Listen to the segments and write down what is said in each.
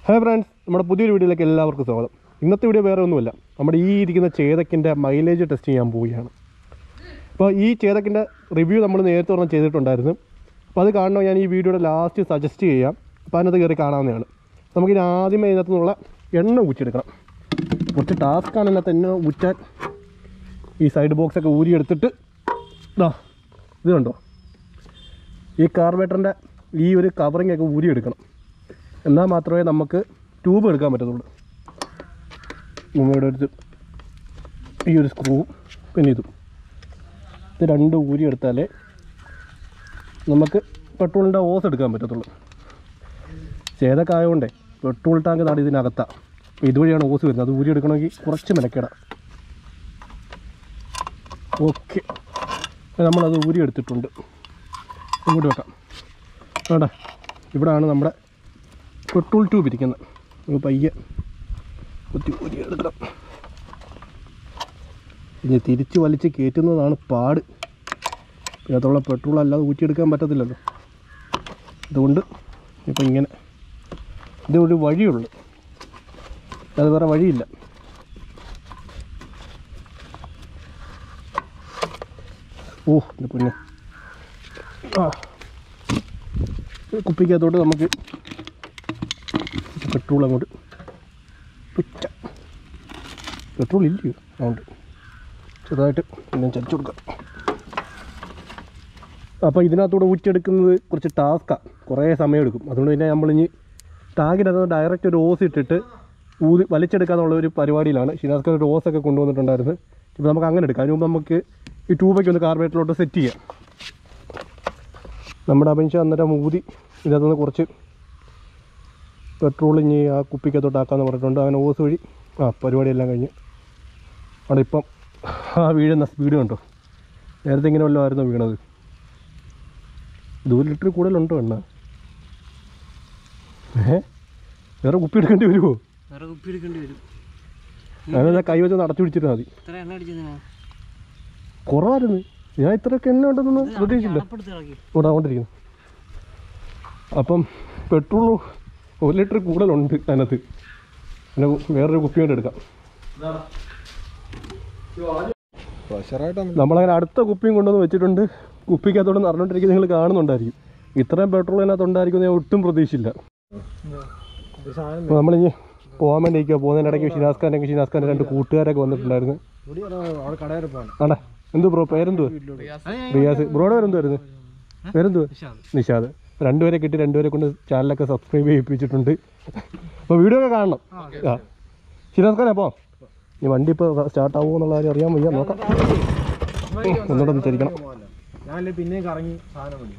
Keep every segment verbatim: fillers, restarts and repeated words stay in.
Hi friends, നമ്മുടെ പുതിയൊരു വീഡിയോയിലേക്ക് എല്ലാവർക്കും സ്വാഗതം. ഇന്നത്തെ വീഡിയോ വേറെ ഒന്നുമില്ല, നമ്മുടെ ഈ ഇരിക്കുന്ന ചേതക്കിൻ്റെ മൈലേജ് ടെസ്റ്റ് ചെയ്യാൻ പോവുകയാണ്. അപ്പോൾ ഈ ചേതക്കിൻ്റെ റിവ്യൂ നമ്മൾ നേരത്തെ ഒരെണ്ണം ചെയ്തിട്ടുണ്ടായിരുന്നു. അപ്പോൾ അത് കാണണോ ഞാൻ ഈ വീഡിയോയുടെ ലാസ്റ്റ് സജസ്റ്റ് ചെയ്യാം. അപ്പോൾ അതിനകത്ത് കയറി കാണാവുന്നതാണ്. നമുക്കിനി ആദ്യമേ ഇതിനകത്ത് നിന്നുള്ള എണ്ണ ഊറ്റിയെടുക്കണം. കുറച്ച് ടാസ്ക്കാണ് ഇതിനകത്ത് എണ്ണ ഊറ്റാൻ. ഈ സൈഡ് ബോക്സൊക്കെ ഊരിയെടുത്തിട്ട് ഇതാ ഇത് കണ്ടോ, ഈ കാർബേറ്ററിൻ്റെ ഈ ഒരു കവറിങ്ങൊക്കെ ഊരിയെടുക്കണം. എന്നാൽ മാത്രമേ നമുക്ക് ട്യൂബ് എടുക്കാൻ പറ്റത്തുള്ളൂ. നമ്മളുടെ അടുത്ത് ഈ ഒരു സ്ക്രൂ പിന്നെ ഇതും ഇത് രണ്ടും ഊരിയെടുത്താലേ നമുക്ക് പെട്രോളിൻ്റെ ഓസ് എടുക്കാൻ പറ്റത്തുള്ളൂ. ചേതൊക്കെ ആയതുകൊണ്ടേ പെട്രോൾ ടാങ്ക് നാട് ഇതിനകത്താണ്. അപ്പോൾ ഇതുവഴിയാണ് ഓസ് വരുന്നത്. അത് ഊരിയെടുക്കണമെങ്കിൽ കുറച്ച് മെനക്കേടാം. ഓക്കെ, നമ്മളത് ഊരിയെടുത്തിട്ടുണ്ട്. ഇങ്ങോട്ട് വെക്കാം. വേണ്ട, ഇവിടെയാണ് നമ്മുടെ പെട്രോൾ ട്യൂബ് ഇരിക്കുന്നത്. നമുക്ക് പയ്യെ കുത്തി ഊരി എടുക്കണം. ഇനി തിരിച്ച് വലിച്ച് കയറ്റുന്നതാണ് പാട്. ഇതിനകത്തുള്ള പെട്രോൾ അല്ലാതെ ഊറ്റിയെടുക്കാൻ പറ്റത്തില്ലല്ലോ. അതുകൊണ്ട് ഇപ്പം ഇങ്ങനെ ഇതൊരു വഴിയുള്ളൂ, അത് വേറെ വഴിയില്ല. ഓ ഇത് പിന്നെ ആ കുപ്പിക്കകത്തോട്ട് നമുക്ക് പെട്രോൾ അങ്ങോട്ട് പുച്ച പെട്രോൾ ഇല്ലയോ അതുകൊണ്ട് ചെറുതായിട്ട് പിന്നെ ചരിച്ചു കൊടുക്കാം. അപ്പോൾ ഇതിനകത്തൂടെ ഊറ്റിയെടുക്കുന്നത് കുറച്ച് ടാസ്ക്കാണ്, കുറേ സമയമെടുക്കും. അതുകൊണ്ട് തന്നെ നമ്മളിനി ടാങ്കിനകത്ത് ഡയറക്റ്റ് ഒരു ഓസ് ഇട്ടിട്ട് ഊതി വലിച്ചെടുക്കാന്നുള്ള ഒരു പരിപാടിയിലാണ്. ഷിനാസ്കർ ഒരു ഓസൊക്കെ കൊണ്ടുവന്നിട്ടുണ്ടായിരുന്നു. ഇപ്പോൾ നമുക്ക് അങ്ങനെ എടുക്കാം. അതിന് മുമ്പ് നമുക്ക് ഈ ട്യൂബൊക്കെ ഒന്ന് കാർബറേറ്ററിലോട്ട് സെറ്റ് ചെയ്യാം. നമ്മുടെ അപേക്ഷ അന്നേരം ഊതി ഇതിനകത്തുനിന്ന് കുറച്ച് പെട്രോൾ ഇനി ആ കുപ്പിക്കകത്തോട്ടാക്കാമെന്ന് പറഞ്ഞിട്ടുണ്ട്. അങ്ങനെ ഓസ് വഴി ആ പരിപാടിയെല്ലാം കഴിഞ്ഞ് അവിടെ ഇപ്പം ആ വീഴുന്ന സ്പീഡ് കണ്ടോ. നേരത്തെ ഇങ്ങനെ വല്ലതും ആയിരുന്നു വീണത്. ഇത് ഒരു ലിറ്റർ കൂടുതലുണ്ടോ എണ്ണ? ഏഹ് വേറെ കുപ്പി എടുക്കേണ്ടി വരുമോ? വേറെ കുപ്പി എടുക്കേണ്ടി വരും. അങ്ങനെ കൈ വെച്ച് അടച്ചു പിടിച്ചിരുന്നാൽ മതി. കുറവായിരുന്നു. ഞാൻ ഇത്രയൊക്കെ എണ്ണ ഉണ്ടെന്നൊന്നും പ്രതീക്ഷിച്ചില്ല. ഇവിടെ കൊണ്ടിരിക്കുന്നു. അപ്പം പെട്രോൾ ഒരു ലിറ്റർ കൂടുതലുണ്ട് അതിനകത്ത്. പിന്നെ വേറൊരു കുപ്പി കൊണ്ട് എടുക്കാം. നമ്മളങ്ങനെ അടുത്ത കുപ്പിയും കൊണ്ടുവന്ന് വെച്ചിട്ടുണ്ട്. കുപ്പിക്കകത്തോടെ നിറഞ്ഞോണ്ടിരിക്കുന്നത് നിങ്ങൾ കാണുന്നുണ്ടായിരിക്കും. ഇത്രയും പെട്രോൾ അതിനകത്ത് ഉണ്ടായിരിക്കും ഞാൻ ഒട്ടും പ്രതീക്ഷിച്ചില്ല. അപ്പോൾ നമ്മളിനി പോകാൻ വേണ്ടി ഇരിക്കുക. പോകുന്നതിനിടയ്ക്ക് ഷിനാസ്ഖാൻ്റെ ഷിനാസ്ഖാൻ്റെ രണ്ട് കൂട്ടുകാരൊക്കെ വന്നിട്ടുണ്ടായിരുന്നു. ആടാ എന്തു ബ്രോ പേരെന്തു? റിയാസ്. ബ്രോയുടെ പേരെന്തുവായിരുന്നു? പേരെന്തു? നിഷാദ്. രണ്ടുപേരെ കിട്ടി, രണ്ടുപേരെ കൊണ്ട് ചാനലൊക്കെ സബ്സ്ക്രൈബ് ചെയ്യിപ്പിച്ചിട്ടുണ്ട്. അപ്പോൾ വീഡിയോ ഒക്കെ കാണണം. ആ ഷിനാസ്ഖാൻ, അപ്പോൾ ഈ വണ്ടി ഇപ്പോൾ സ്റ്റാർട്ടാവുമോ എന്നുള്ള കാര്യം അറിയാൻ വയ്യ. നോക്കാം, ഒന്നുകൂടെ ഒന്ന് ചരിക്കണം. പിന്നെ കറങ്ങി സാധനം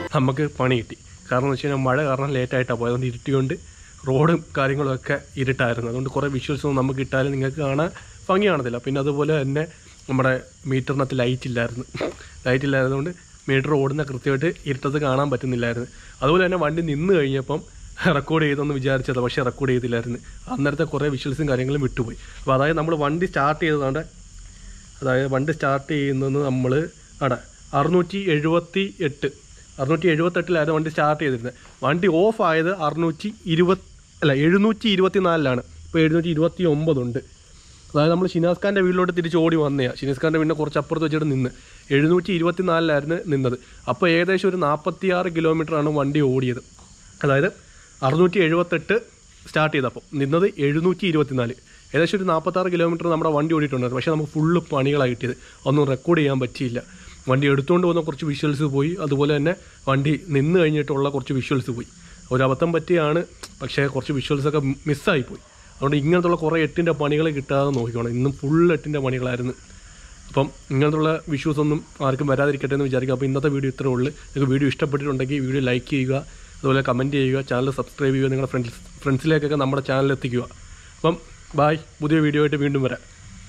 നമുക്ക് പണി കിട്ടി. കാരണം എന്ന് വെച്ച് കഴിഞ്ഞാൽ മഴ കാരണം ലേറ്റായിട്ടാണ് പോയത്. അതുകൊണ്ട് ഇരുട്ടിക്കൊണ്ട് റോഡും കാര്യങ്ങളൊക്കെ ഇരുട്ടായിരുന്നു. അതുകൊണ്ട് കുറേ വിഷ്വൽസ് ഒന്നും നമുക്ക് ഇട്ടാലും നിങ്ങൾക്ക് കാണാൻ ഭംഗി കാണത്തില്ല. പിന്നെ അതുപോലെ തന്നെ നമ്മുടെ മീറ്ററിനകത്ത് ലൈറ്റ് ഇല്ലായിരുന്നു. ലൈറ്റ് ഇല്ലാത്തതുകൊണ്ട് മീറ്റർ ഓടുന്ന കൃത്യമായിട്ട് ഇരുട്ടത്ത് കാണാൻ പറ്റുന്നില്ലായിരുന്നു. അതുപോലെ തന്നെ വണ്ടി നിന്ന് കഴിഞ്ഞപ്പം റെക്കോർഡ് ചെയ്തെന്ന് വിചാരിച്ചത്, പക്ഷേ റെക്കോർഡ് ചെയ്തില്ലായിരുന്നു. അന്നേരത്തെ കുറേ വിഷ്വൽസും കാര്യങ്ങളും വിട്ടുപോയി. അപ്പോൾ അതായത് നമ്മൾ വണ്ടി സ്റ്റാർട്ട് ചെയ്തതുകൊണ്ട് അതായത് വണ്ടി സ്റ്റാർട്ട് ചെയ്യുന്നത് നമ്മൾ അവിടെ അറുന്നൂറ്റി എഴുപത്തി എട്ട് അറുന്നൂറ്റി എഴുപത്തെട്ടിലായിരുന്നു വണ്ടി സ്റ്റാർട്ട് ചെയ്തിരുന്നത്. വണ്ടി ഓഫ് ആയത് അറുന്നൂറ്റി ഇരുപത് അല്ല എഴുന്നൂറ്റി ഇരുപത്തി നാലിലാണ്. ഇപ്പോൾ എഴുന്നൂറ്റി ഇരുപത്തി ഒമ്പതുണ്ട്. അതായത് നമ്മൾ ഷിനാസ് ഖാൻ്റെ വീട്ടിലോട്ട് തിരിച്ച് ഓടി വന്നതാണ്. ഷിനാസ് ഖാൻ്റെ വീടിനെ കുറച്ച് അപ്പുറത്ത് വെച്ചിട്ട് നിന്ന് എഴുന്നൂറ്റി ഇരുപത്തി നാലിലായിരുന്നു നിന്നത്. അപ്പോൾ ഏകദേശം ഒരു നാൽപ്പത്തി ആറ് കിലോമീറ്ററാണ് വണ്ടി ഓടിയത്. അതായത് അറുന്നൂറ്റി എഴുപത്തെട്ട് സ്റ്റാർട്ട് ചെയ്തപ്പോൾ നിന്നത് എഴുന്നൂറ്റി ഇരുപത്തി നാല്, ഏകദേശം ഒരു നാൽപ്പത്താറ് കിലോമീറ്റർ നമ്മുടെ വണ്ടി ഓടിയിട്ടുണ്ടായിരുന്നു. പക്ഷേ നമുക്ക് ഫുള്ള് പണികളാണ് കിട്ടിയത്. ഒന്നും റെക്കോർഡ് ചെയ്യാൻ പറ്റിയില്ല. വണ്ടി എടുത്തുകൊണ്ട് പോകുന്ന കുറച്ച് വിഷ്വൽസ് പോയി. അതുപോലെ തന്നെ വണ്ടി നിന്ന് കഴിഞ്ഞിട്ടുള്ള കുറച്ച് വിഷ്വൽസ് പോയി. ഒരു അബദ്ധം പറ്റിയാണ്, പക്ഷേ കുറച്ച് വിഷ്വൽസൊക്കെ മിസ്സായിപ്പോയി. അതുകൊണ്ട് ഇങ്ങനത്തുള്ള കുറേ എട്ടിൻ്റെ പണികൾ കിട്ടാതെ നോക്കിക്കോണം. ഇന്നും ഫുൾ എട്ടിൻ്റെ പണികളായിരുന്നു. അപ്പം ഇങ്ങനത്തുള്ള വിഷ്വൽസ് ഒന്നും ആർക്കും വരാതിരിക്കട്ടെ എന്ന് വിചാരിക്കുക. അപ്പോൾ ഇന്നത്തെ വീഡിയോ ഇത്രേ ഉള്ളൂ. നിങ്ങൾക്ക് വീഡിയോ ഇഷ്ടപ്പെട്ടിട്ടുണ്ടെങ്കിൽ വീഡിയോ ലൈക്ക് ചെയ്യുക, അതുപോലെ കമൻറ്റ് ചെയ്യുക, ചാനൽ സബ്സ്ക്രൈബ് ചെയ്യുക, നിങ്ങളുടെ ഫ്രണ്ട്സ് ഫ്രണ്ട്സിലേക്കൊക്കെ നമ്മുടെ ചാനൽ എത്തിക്കുക. അപ്പം ബായ്, പുതിയ വീഡിയോ ആയിട്ട് വീണ്ടും വരാം.